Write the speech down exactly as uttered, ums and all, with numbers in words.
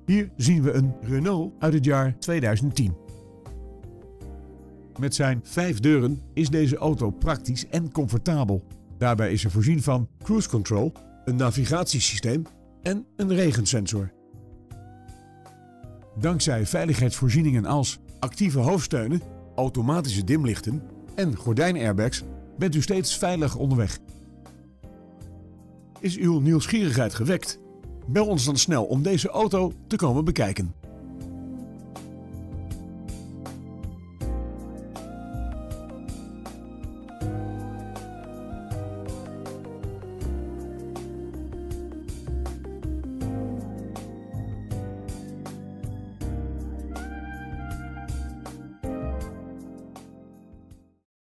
Hier zien we een Renault uit het jaar tweeduizend tien. Met zijn vijf deuren is deze auto praktisch en comfortabel. Daarbij is er voorzien van cruise control, een navigatiesysteem en een regensensor. Dankzij veiligheidsvoorzieningen als actieve hoofdsteunen, automatische dimlichten en gordijnairbags bent u steeds veilig onderweg. Is uw nieuwsgierigheid gewekt? Bel ons dan snel om deze auto te komen bekijken.